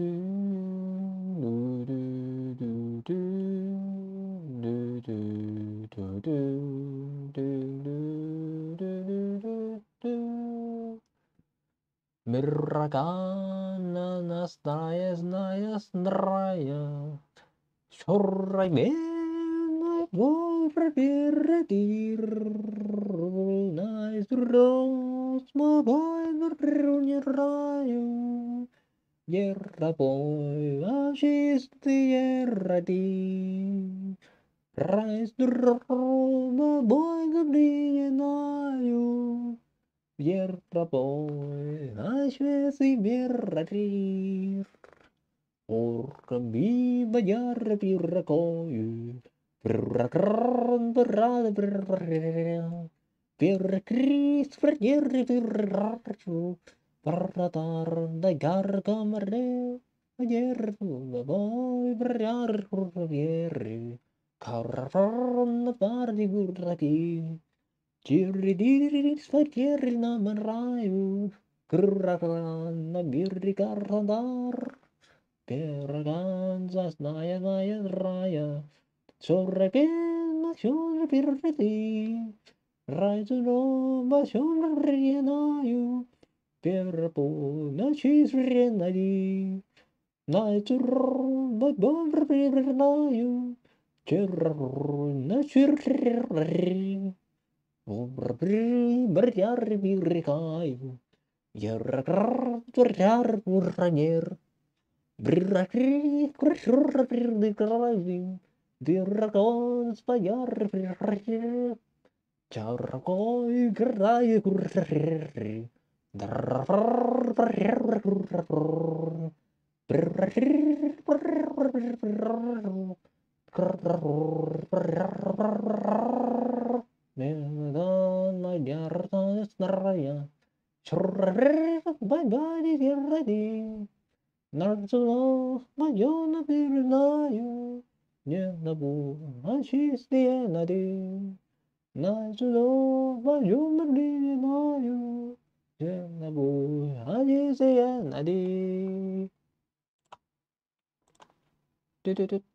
Mirragana nasnaya snaya snraya. Sorry, man, I won't prepare dear. Nice rose, my boy, the run. Yerra boy, she's the yerra dee. Rise the roll, my boy, the dee and I. Yerra boy, I swear, see, yerra dee. Orca mi bagliare pirra coi, pirra cran pirra pirra pirra cris fradiere pirra rarcio, pirra tar da garga mare, ayer voi briar curviere, carran pardi gurraki, cirri diri sfatiere na manraio, curra cran birri carrandar. Perganza snaya naya raya. Sorrepena shura pirreti. Raisuno ma shura rienayu. Perpo na chis rienadi. Naitur ma bomber pirnayu. Cherru na chirri. Ombri berjar pirrikayu. Yerra berjar purranyer. Birrakri, kurshurra pirdi karavim, birrakon spajar pirrakri, charrakoi grai kurshurri, darrafar parrra kurrafur, birrakri, parrra, Medan my yardan snaraya, churra, bye bye, ready. Narzuno, Mayona Pirinayo, Yenabu, Ashistianadi, Narzuno, Mayona Pirinayo, Yenabu, Ashistianadi.